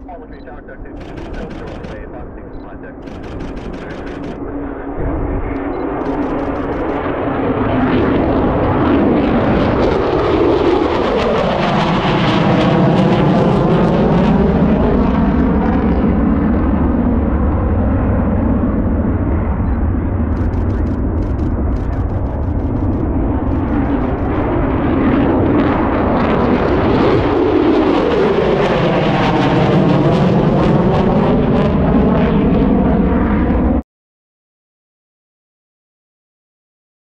All looking tower, contact. No, show on the way, box 6 contact.